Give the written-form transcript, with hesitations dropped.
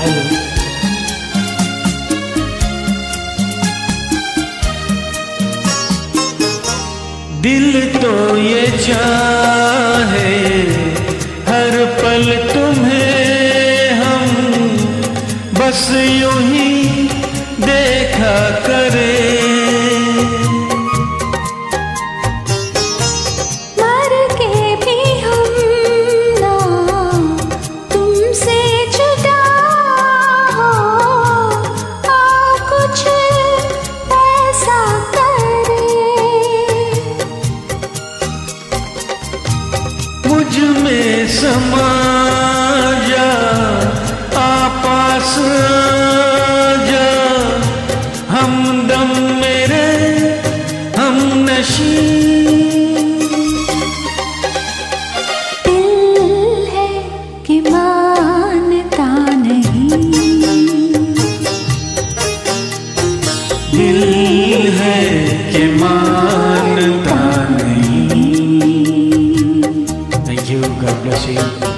दिल तो ये चाहे हर पल तुम्हें हम बस यूं ही देखा करें। मर के भी हम ना तुमसे जुदा हो, आओ कुछ ऐसा मुझ में समा जा, पास जा, हमदम मेरे हमनशी। दिल है कि मानता नहीं, दिल है कि मानता नहीं। Thank you. God bless you.